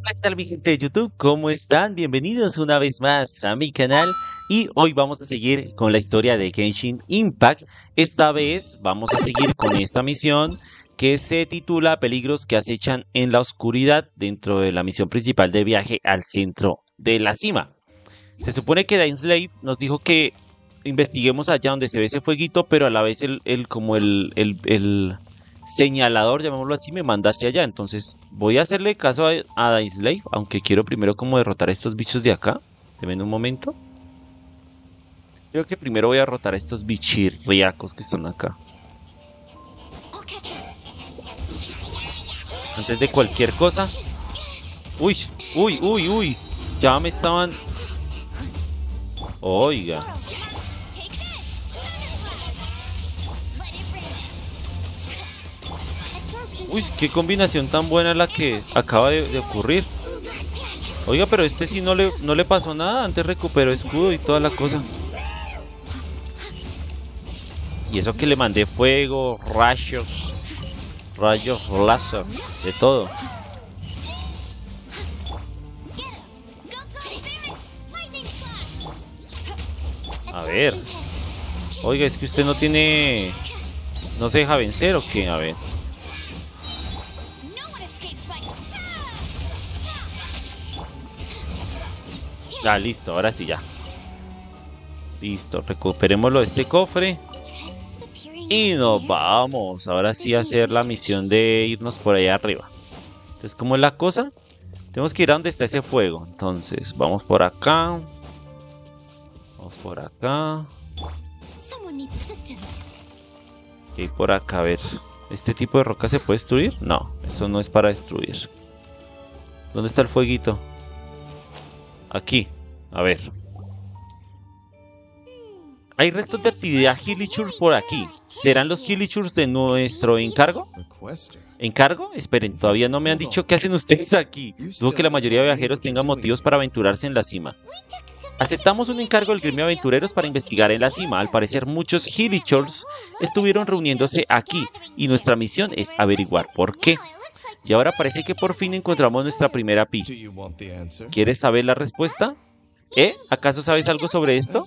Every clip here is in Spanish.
¿Qué tal mi gente de YouTube? ¿Cómo están? Bienvenidos una vez más a mi canal y hoy vamos a seguir con la historia de Genshin Impact. Esta vez vamos a seguir con esta misión que se titula Peligros que acechan en la oscuridad dentro de la misión principal de viaje al centro de la cima. Se supone que Dainsleif nos dijo que investiguemos allá donde se ve ese fueguito, pero a la vez el señalador, llamémoslo así, me manda hacia allá. Entonces voy a hacerle caso a Dainsleif, aunque quiero primero como derrotar a estos bichos de acá. Deme un momento. Creo que primero voy a derrotar a estos bichirriacos que están acá. Antes de cualquier cosa. Uy, uy, uy, uy. Ya me estaban... Oiga. Uy, qué combinación tan buena la que acaba de ocurrir. Oiga, pero este sí no le pasó nada. Antes recuperó escudo y toda la cosa. Y eso que le mandé fuego, rayos láser, de todo. A ver. Oiga, es que usted no tiene... ¿No se deja vencer o qué? A ver. Ah, listo, ahora sí ya. Listo, recuperémoslo de este cofre. Y nos vamos. Ahora sí a hacer la misión de irnos por allá arriba. Entonces, ¿cómo es la cosa? Tenemos que ir a donde está ese fuego. Entonces, vamos por acá. Vamos por acá. Y por acá, a ver. ¿Este tipo de roca se puede destruir? No, eso no es para destruir. ¿Dónde está el fueguito? Aquí, a ver. Hay restos de actividad Hilichurls por aquí. ¿Serán los Hilichurls de nuestro encargo? ¿Encargo? Esperen, todavía no me han dicho qué hacen ustedes aquí. Dudo que la mayoría de viajeros tengan motivos para aventurarse en la cima. Aceptamos un encargo del gremio de aventureros para investigar en la cima. Al parecer muchos Hilichurls estuvieron reuniéndose aquí y nuestra misión es averiguar por qué. Y ahora parece que por fin encontramos nuestra primera pista. ¿Quieres saber la respuesta? ¿Acaso sabes algo sobre esto?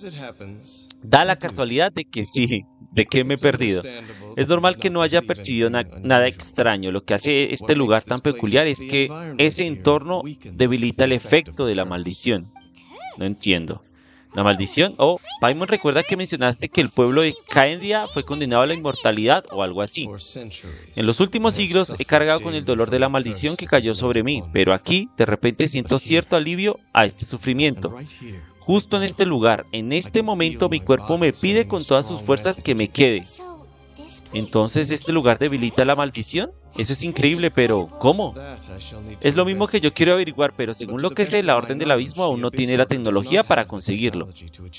Da la casualidad de que sí, de que me he perdido. Es normal que no haya percibido nada extraño. Lo que hace este lugar tan peculiar es que ese entorno debilita el efecto de la maldición. No entiendo. ¿La maldición? Oh, Paimon, recuerda que mencionaste que el pueblo de Khaenri'ah fue condenado a la inmortalidad o algo así. En los últimos siglos he cargado con el dolor de la maldición que cayó sobre mí, pero aquí de repente siento cierto alivio a este sufrimiento. Justo en este lugar, en este momento mi cuerpo me pide con todas sus fuerzas que me quede. ¿Entonces este lugar debilita la maldición? Eso es increíble, pero ¿cómo? Es lo mismo que yo quiero averiguar, pero según lo que sé, la Orden del Abismo aún no tiene la tecnología para conseguirlo.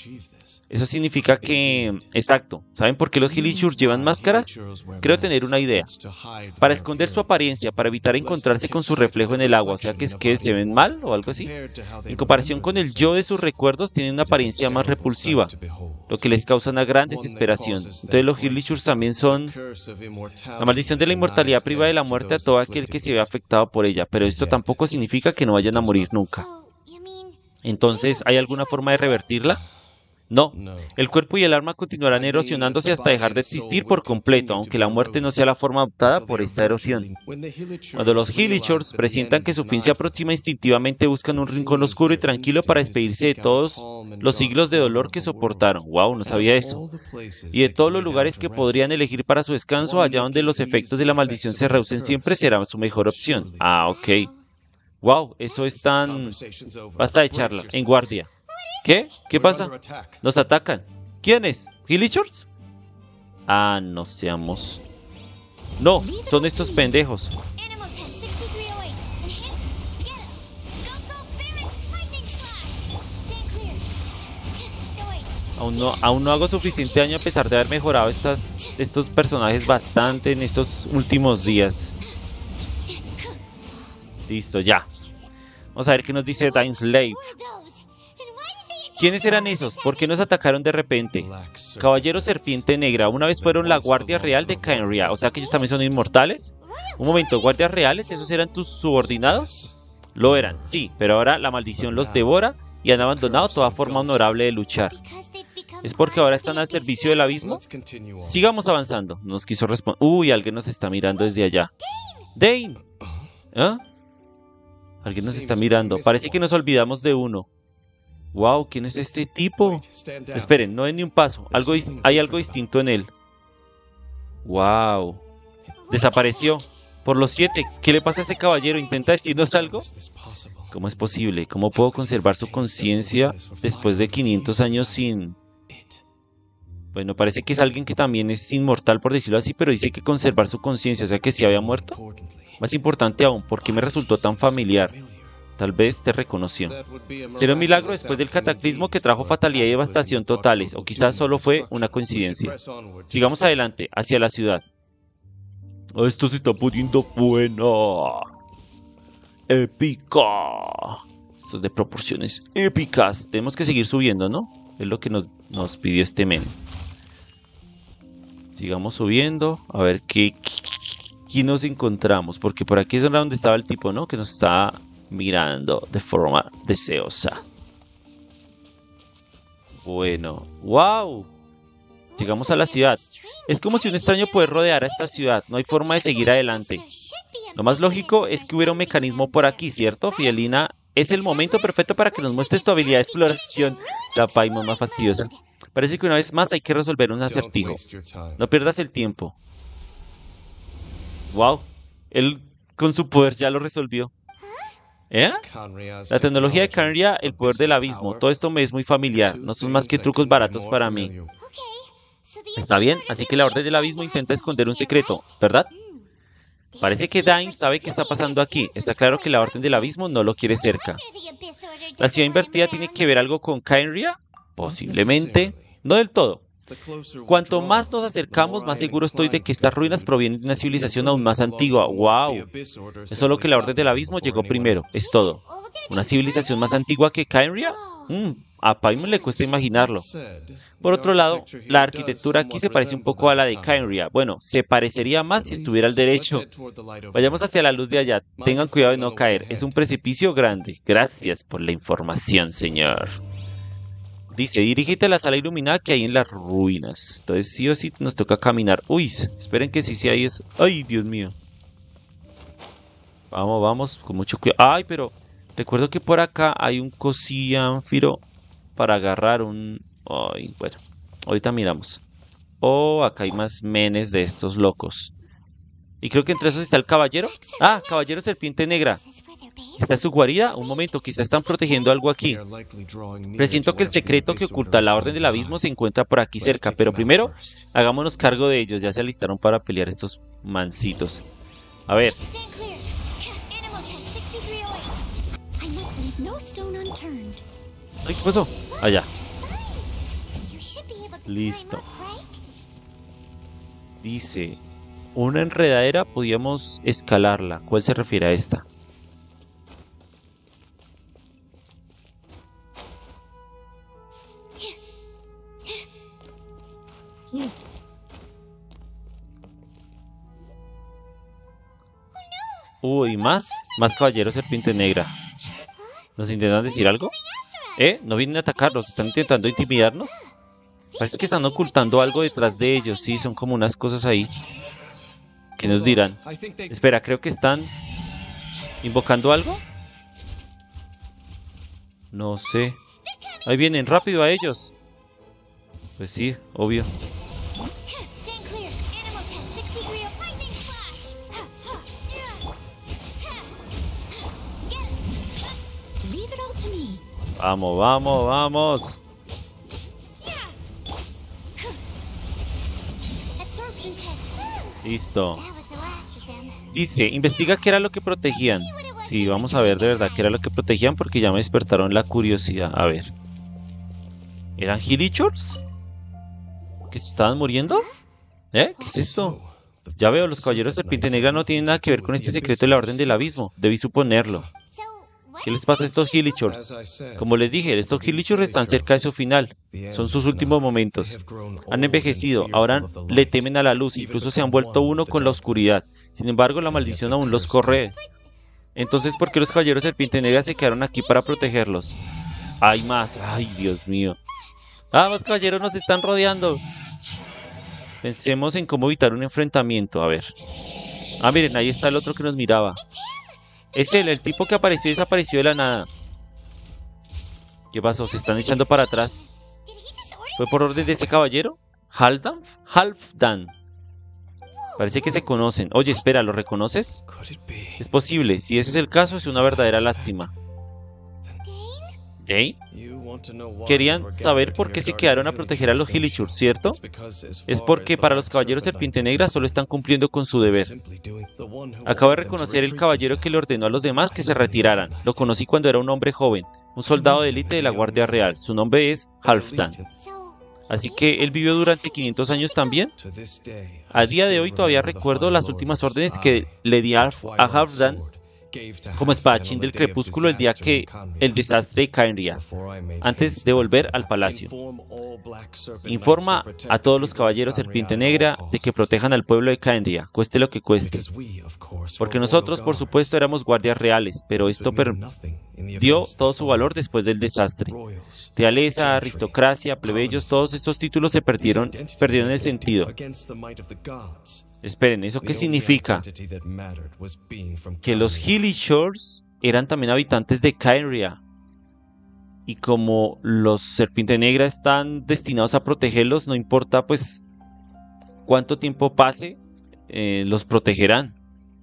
Eso significa que... Exacto. ¿Saben por qué los Hilichurls llevan máscaras? Creo tener una idea. Para esconder su apariencia, para evitar encontrarse con su reflejo en el agua. O sea que es que se ven mal o algo así. En comparación con el yo de sus recuerdos, tienen una apariencia más repulsiva, lo que les causa una gran desesperación. Entonces los Hilichurls también son... La maldición de la inmortalidad priva de la muerte a todo aquel que se ve afectado por ella, pero esto tampoco significa que no vayan a morir nunca. Entonces, ¿hay alguna forma de revertirla? No, el cuerpo y el alma continuarán erosionándose hasta dejar de existir por completo, aunque la muerte no sea la forma adoptada por esta erosión. Cuando los Hilichurls presientan que su fin se aproxima, instintivamente buscan un rincón oscuro y tranquilo para despedirse de todos los siglos de dolor que soportaron. Wow, no sabía eso. Y de todos los lugares que podrían elegir para su descanso, allá donde los efectos de la maldición se reducen siempre será su mejor opción. Ah, ok. Wow, eso es tan... Basta de charla, en guardia. ¿Qué? ¿Qué pasa? Nos atacan. ¿Quiénes? ¿Hilichurls? Ah, no seamos... No, son estos pendejos. Aún no hago suficiente daño a pesar de haber mejorado estos personajes bastante en estos últimos días. Listo, ya. Vamos a ver qué nos dice Dainsleif. ¿Quiénes eran esos? ¿Por qué nos atacaron de repente? Caballero Serpiente Negra, una vez fueron la Guardia Real de Khaenri'ah. O sea que ellos también son inmortales. Un momento, ¿guardias reales? ¿Esos eran tus subordinados? Lo eran, sí, pero ahora la maldición los devora y han abandonado toda forma honorable de luchar. ¿Es porque ahora están al servicio del abismo? Sigamos avanzando. Nos quiso responder. Uy, alguien nos está mirando desde allá. ¡Dane! ¿Ah? Alguien nos está mirando. Parece que nos olvidamos de uno. Wow, ¿quién es este tipo? Esperen, no den ni un paso. Hay algo distinto en él. Wow. Desapareció. Por los 7. ¿Qué le pasa a ese caballero? ¿Intenta decirnos algo? ¿Cómo es posible? ¿Cómo puedo conservar su conciencia después de 500 años sin...? Bueno, parece que es alguien que también es inmortal, por decirlo así, pero dice que conservar su conciencia, o sea que sí había muerto. Más importante aún, ¿por qué me resultó tan familiar? Tal vez te reconoció. ¿Será un milagro después del cataclismo que trajo fatalidad y devastación totales? O quizás solo fue una coincidencia. Sigamos adelante, hacia la ciudad. Oh, esto se está poniendo bueno. Épica. Esto es de proporciones épicas. Tenemos que seguir subiendo, ¿no? Es lo que nos pidió este men. Sigamos subiendo. A ver qué nos encontramos. Porque por aquí es donde estaba el tipo, ¿no? Que nos está mirando de forma deseosa. Bueno. ¡Wow! Llegamos a la ciudad. Es como si un extraño poder rodeara esta ciudad. No hay forma de seguir adelante. Lo más lógico es que hubiera un mecanismo por aquí, ¿cierto? Fidelina, es el momento perfecto para que nos muestres tu habilidad de exploración. Zapaimon, más fastidiosa. Parece que una vez más hay que resolver un acertijo. No pierdas el tiempo. Wow. Él con su poder ya lo resolvió. ¿Eh? La tecnología de Khaenri'ah, el poder del abismo. Todo esto me es muy familiar. No son más que trucos baratos para mí. Está bien, así que la Orden del Abismo intenta esconder un secreto, ¿verdad? Parece que Dane sabe qué está pasando aquí. Está claro que la Orden del Abismo no lo quiere cerca. ¿La ciudad invertida tiene que ver algo con Khaenri'ah? Posiblemente. No del todo. Cuanto más nos acercamos, más seguro estoy de que estas ruinas provienen de una civilización aún más antigua. ¡Wow! Es solo que la Orden del Abismo llegó primero. Es todo. ¿Una civilización más antigua que Khaenri'ah? A Paimon le cuesta imaginarlo. Por otro lado, la arquitectura aquí se parece un poco a la de Khaenri'ah. Bueno, se parecería más si estuviera al derecho. Vayamos hacia la luz de allá. Tengan cuidado de no caer. Es un precipicio grande. Gracias por la información, señor. Dice, dirígete a la sala iluminada que hay en las ruinas. Entonces sí o sí nos toca caminar. Uy, esperen que sí hay eso. Ay, Dios mío. Vamos, vamos, con mucho cuidado. Ay, pero recuerdo que por acá hay un cosíanfiro para agarrar un... Ay, bueno, ahorita miramos. Oh, acá hay más menes de estos locos. Y creo que entre esos está el caballero. Ah, caballero serpiente negra. ¿Esta es su guarida? Un momento, quizá están protegiendo algo aquí. Presiento que el secreto que oculta la Orden del Abismo se encuentra por aquí cerca. Pero primero, hagámonos cargo de ellos. Ya se alistaron para pelear estos mancitos. A ver. Ay, ¿qué pasó? Allá. Listo. Dice, una enredadera, podíamos escalarla. ¿Cuál se refiere a esta? Uy, más caballeros serpiente negra. ¿Nos intentan decir algo? ¿No vienen a atacarlos? ¿Están intentando intimidarnos? Parece que están ocultando algo detrás de ellos. Sí, son como unas cosas ahí. ¿Qué nos dirán? Espera, creo que están invocando algo. No sé. Ahí vienen, rápido a ellos. Pues sí, obvio. Vamos, vamos, vamos. Listo. Dice, investiga qué era lo que protegían. Sí, vamos a ver de verdad qué era lo que protegían porque ya me despertaron la curiosidad. A ver. ¿Eran Hilichurls? ¿Que se estaban muriendo? ¿Qué es esto? Ya veo, los caballeros de serpiente negra no tienen nada que ver con este secreto de la Orden del Abismo. Debí suponerlo. ¿Qué les pasa a estos Hilichurls? Como les dije, estos Hilichurls están cerca de su final. Son sus últimos momentos. Han envejecido, ahora le temen a la luz, incluso se han vuelto uno con la oscuridad. Sin embargo, la maldición aún los corre. Entonces, ¿por qué los caballeros serpiente negra se quedaron aquí para protegerlos? Hay más. Ay, Dios mío. Ah, los caballeros nos están rodeando. Pensemos en cómo evitar un enfrentamiento. A ver. Ah, miren, ahí está el otro que nos miraba. Es él, el tipo que apareció y desapareció de la nada. ¿Qué pasó? ¿Se están echando para atrás? ¿Fue por orden de ese caballero? ¿Halfdan? Halfdan. Parece que se conocen. Oye, espera, ¿lo reconoces? Es posible. Si ese es el caso, es una verdadera lástima. ¿Dane? Querían saber por qué se quedaron a proteger a los Hilichurls, ¿cierto? Es porque para los caballeros serpiente negra solo están cumpliendo con su deber. Acabo de reconocer el caballero que le ordenó a los demás que se retiraran. Lo conocí cuando era un hombre joven, un soldado de élite de la Guardia Real. Su nombre es Halfdan. Así que él vivió durante 500 años también. A día de hoy todavía recuerdo las últimas órdenes que le di a Halfdan como espadachín del crepúsculo el día que el desastre de Khaenri'ah, antes de volver al palacio. Informa a todos los caballeros serpiente negra de que protejan al pueblo de Khaenri'ah, cueste lo que cueste. Porque nosotros, por supuesto, éramos guardias reales, pero esto perdió todo su valor después del desastre. Realeza, aristocracia, plebeyos, todos estos títulos se perdieron el sentido. Esperen, ¿eso qué significa? Que los Hilichurls eran también habitantes de Khaenri'ah. Y como los serpiente negra están destinados a protegerlos, no importa pues cuánto tiempo pase, los protegerán.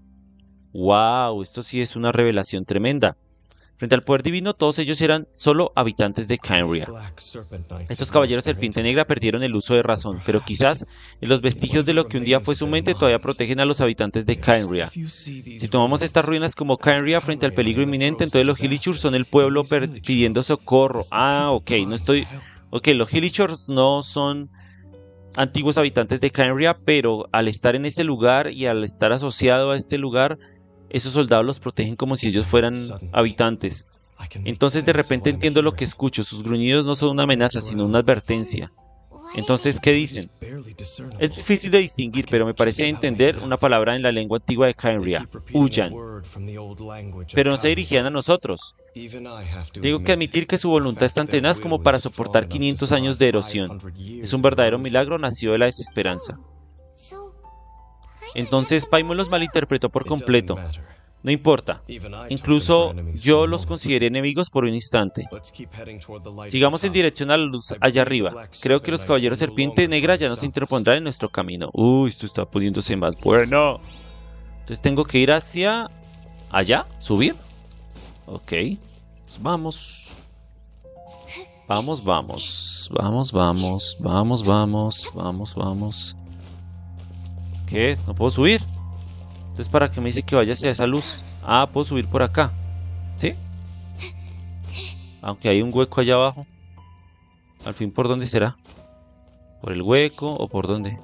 ¡Wow! Esto sí es una revelación tremenda. Frente al poder divino, todos ellos eran solo habitantes de Khaenri'ah. Estos caballeros serpiente negra perdieron el uso de razón, pero quizás en los vestigios de lo que un día fue su mente todavía protegen a los habitantes de Khaenri'ah. Si tomamos estas ruinas como Khaenri'ah frente al peligro inminente, entonces los Hilichurls son el pueblo pidiendo socorro. Ah, ok, los Hilichurls no son antiguos habitantes de Khaenri'ah, pero al estar en ese lugar y al estar asociado a este lugar, esos soldados los protegen como si ellos fueran habitantes. Entonces de repente entiendo lo que escucho. Sus gruñidos no son una amenaza, sino una advertencia. Entonces, ¿qué dicen? Es difícil de distinguir, pero me parece entender una palabra en la lengua antigua de Khaenri'ah, Huyan. Pero no se dirigían a nosotros. Tengo que admitir que su voluntad es tan tenaz como para soportar 500 años de erosión. Es un verdadero milagro nacido de la desesperanza. Entonces Paimon los malinterpretó por completo. No importa. Incluso yo los consideré enemigos por un instante. Sigamos en dirección a la luz allá arriba. Creo que los caballeros serpiente negra ya no se interpondrán en nuestro camino. Uy, esto está poniéndose más bueno. Entonces tengo que ir hacia allá, subir. Ok. Pues vamos. Vamos, vamos. Vamos, vamos. Vamos, vamos. Vamos, vamos. ¿Qué? ¿No puedo subir? Entonces, ¿para qué me dice que vaya hacia esa luz? Ah, puedo subir por acá. ¿Sí? Aunque hay un hueco allá abajo. Al fin, ¿por dónde será? ¿Por el hueco o por dónde?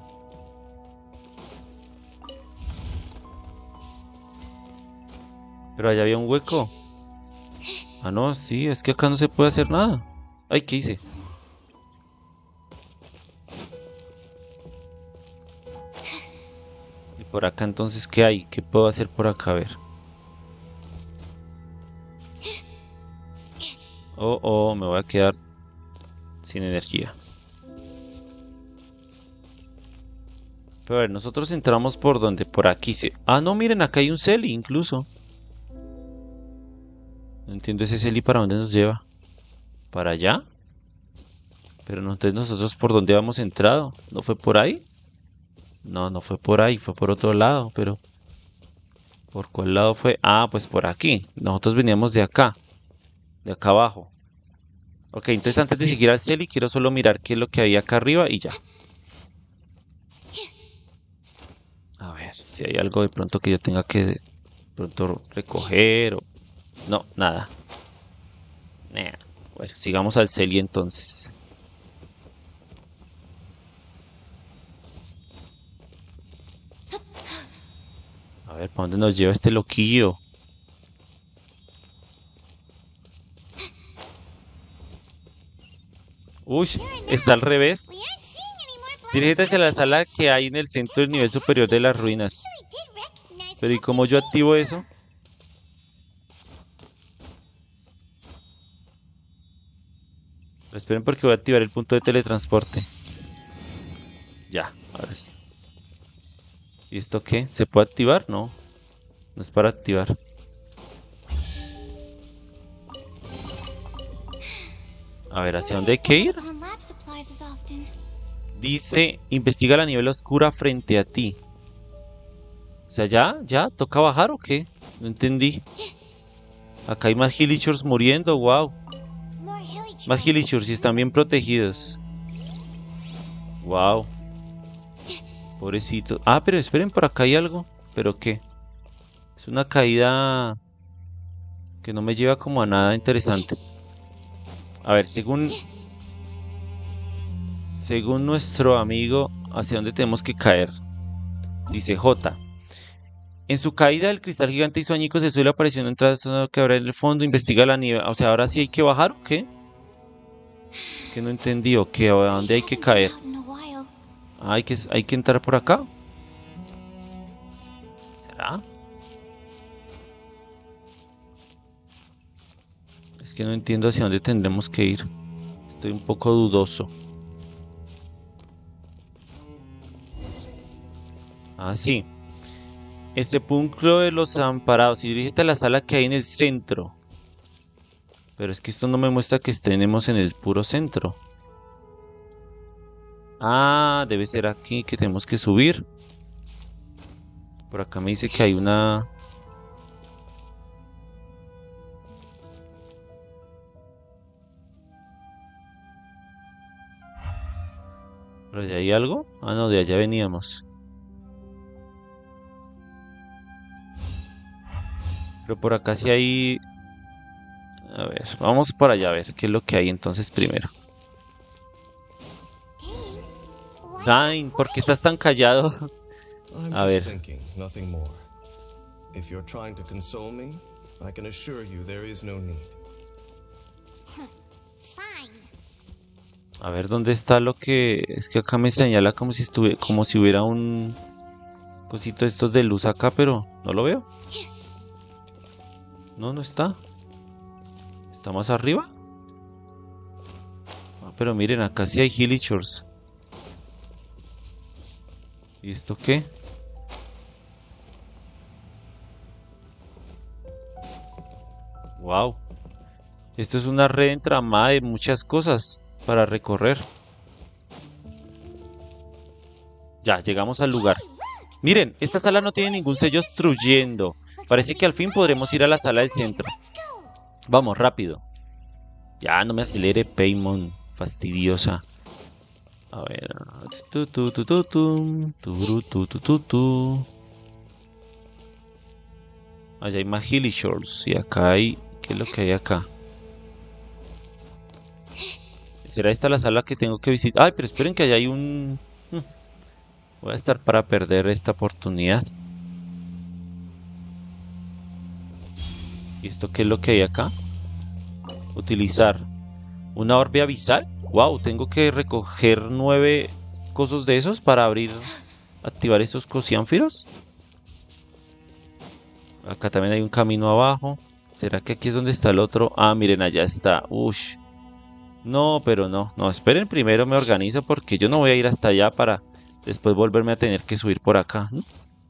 Pero allá había un hueco. Ah, no, sí, es que acá no se puede hacer nada. Ay, ¿qué hice? Por acá entonces, ¿qué hay? ¿Qué puedo hacer por acá? A ver. Oh, me voy a quedar sin energía. Pero a ver, nosotros entramos por donde, por aquí. Ah, no, miren, acá hay un Celi incluso. No entiendo ese Celi para dónde nos lleva. ¿Para allá? Pero no, entonces nosotros por dónde habíamos entrado. ¿No fue por ahí? No, no fue por ahí, fue por otro lado, pero... ¿Por cuál lado fue? Ah, pues por aquí. Nosotros veníamos de acá abajo. Ok, entonces antes de seguir al Celi, quiero solo mirar qué es lo que había acá arriba y ya. A ver, si hay algo de pronto que yo tenga que de pronto recoger o... No, nada. Bueno, sigamos al Celi entonces. A ver, ¿para dónde nos lleva este loquillo? Uy, está al revés. Dirígete hacia la sala que hay en el centro del nivel superior de las ruinas. Pero ¿y cómo yo activo eso? Esperen porque voy a activar el punto de teletransporte. Ya, ahora sí. ¿Y esto qué? ¿Se puede activar? No. No es para activar. A ver, ¿hacia dónde hay que ir? Dice, investiga la niebla oscura frente a ti. O sea, ¿ya? ¿Toca bajar o qué? No entendí. Acá hay más Hilichurls muriendo, wow. Más Hilichurls y están bien protegidos. Wow. Pobrecito. Ah, pero esperen, por acá hay algo. ¿Pero qué? Es una caída que no me lleva como a nada interesante. A ver, según nuestro amigo, ¿hacia dónde tenemos que caer? Dice J. En su caída, el cristal gigante y su añico se suele apareciendo entradas que habrá en el fondo. Investiga la nieve. O sea, ¿ahora sí hay que bajar o qué? Es que no entendí. ¿O qué? ¿A dónde hay que caer? Ah, hay que entrar por acá. ¿Será? Es que no entiendo hacia dónde tendremos que ir. Estoy un poco dudoso. Ah, sí. El sepulcro de los amparados. Y dirígete a la sala que hay en el centro. Pero es que esto no me muestra que estemos en el puro centro. Ah, debe ser aquí que tenemos que subir. Por acá me dice que hay una... ¿Por allá hay algo? Ah, no, de allá veníamos. Pero por acá sí hay... A ver, vamos por allá a ver qué es lo que hay entonces primero. Dine, ¿por qué estás tan callado? A ver. A ver, ¿dónde está lo que...? Es que acá me señala como si hubiera un... cosito de estos de luz acá, pero no lo veo. No, no está. ¿Está más arriba? Ah, pero miren, acá sí hay Hilichurls. ¿Y esto qué? Wow. Esto es una red entramada de muchas cosas para recorrer. Ya, llegamos al lugar. Miren, esta sala no tiene ningún sello obstruyendo. Parece que al fin podremos ir a la sala del centro. Vamos, rápido. Ya, no me acelere, Paimon. Fastidiosa. A ver. Allá hay más Hilichurls. Y acá hay... ¿Qué es lo que hay acá? ¿Será esta la sala que tengo que visitar? Ay, pero esperen que allá hay un... Voy a estar para perder esta oportunidad. ¿Y esto qué es lo que hay acá? Utilizar una orbe abisal. Wow, tengo que recoger 9 cosos de esos para activar esos cosiánfiros. Acá también hay un camino abajo. ¿Será que aquí es donde está el otro? Ah, miren, allá está. Ush. No, pero no. No, esperen, primero me organizo porque yo no voy a ir hasta allá para después volverme a tener que subir por acá, ¿no?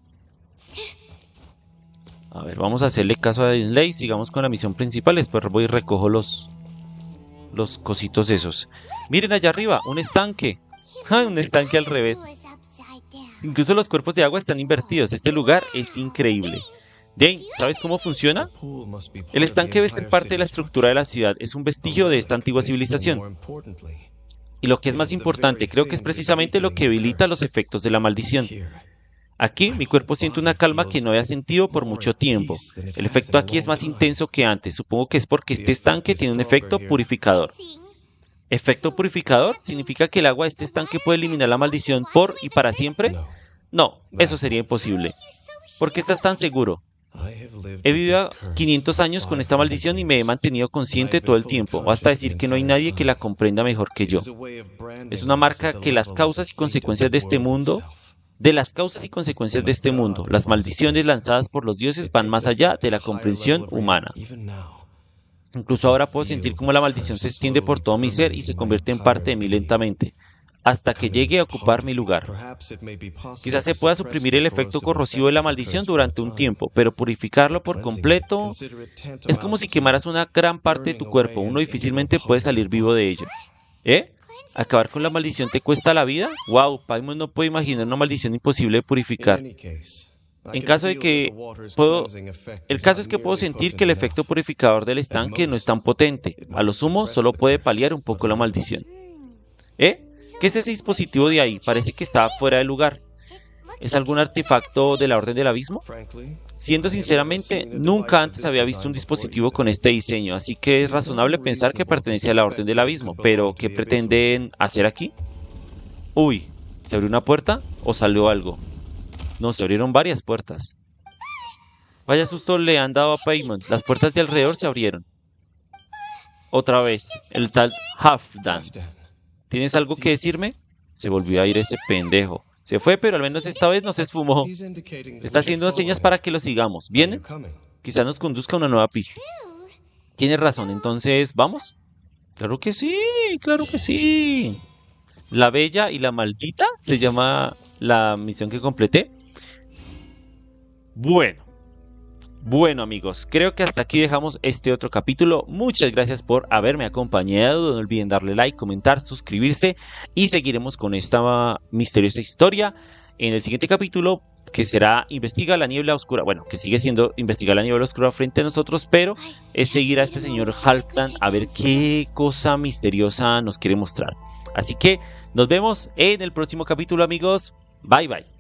A ver, vamos a hacerle caso a Dinley. Sigamos con la misión principal. Después voy y recojo los cositos esos. Miren allá arriba, un estanque. Un estanque al revés. Incluso los cuerpos de agua están invertidos. Este lugar es increíble. Dane, ¿sabes cómo funciona? El estanque debe ser parte de la estructura de la ciudad. Es un vestigio de esta antigua civilización. Y lo que es más importante, creo que es precisamente lo que habilita los efectos de la maldición. Aquí mi cuerpo siente una calma que no había sentido por mucho tiempo. El efecto aquí es más intenso que antes. Supongo que es porque este estanque tiene un efecto purificador. ¿Efecto purificador? ¿Significa que el agua de este estanque puede eliminar la maldición por y para siempre? No, eso sería imposible. ¿Por qué estás tan seguro? He vivido 500 años con esta maldición y me he mantenido consciente todo el tiempo. Basta decir que no hay nadie que la comprenda mejor que yo. Es una marca que las causas y consecuencias de este mundo... las maldiciones lanzadas por los dioses van más allá de la comprensión humana. Incluso ahora puedo sentir cómo la maldición se extiende por todo mi ser y se convierte en parte de mí lentamente, hasta que llegue a ocupar mi lugar. Quizás se pueda suprimir el efecto corrosivo de la maldición durante un tiempo, pero purificarlo por completo es como si quemaras una gran parte de tu cuerpo. Uno difícilmente puede salir vivo de ello. ¿Acabar con la maldición te cuesta la vida? ¡Wow! Paimon no puede imaginar una maldición imposible de purificar. En caso de que el caso es que puedo sentir que el efecto purificador del estanque no es tan potente. A lo sumo, solo puede paliar un poco la maldición. ¿Qué es ese dispositivo de ahí? Parece que está fuera de lugar. ¿Es algún artefacto de la Orden del Abismo? Siendo sinceramente, nunca antes había visto un dispositivo con este diseño, así que es razonable pensar que pertenece a la Orden del Abismo. Pero, ¿qué pretenden hacer aquí? Uy, ¿se abrió una puerta o salió algo? No, se abrieron varias puertas. Vaya susto le han dado a Paimon. Las puertas de alrededor se abrieron. Otra vez, el tal Halfdan. ¿Tienes algo que decirme? Se volvió a ir ese pendejo. Se fue, pero al menos esta vez no se esfumó. Está haciendo señas para que lo sigamos. ¿Vienen? Quizá nos conduzca a una nueva pista. Tienes razón, entonces, ¿vamos? Claro que sí, claro que sí. La Bella y la Maldita se llama la misión que completé. Bueno amigos, creo que hasta aquí dejamos este otro capítulo. Muchas gracias por haberme acompañado. No olviden darle like, comentar, suscribirse y seguiremos con esta misteriosa historia en el siguiente capítulo, que será Investiga la Niebla Oscura. Bueno, que sigue siendo Investigar la Niebla Oscura frente a nosotros, pero es seguir a este señor Halfdan a ver qué cosa misteriosa nos quiere mostrar. Así que nos vemos en el próximo capítulo, amigos. Bye bye.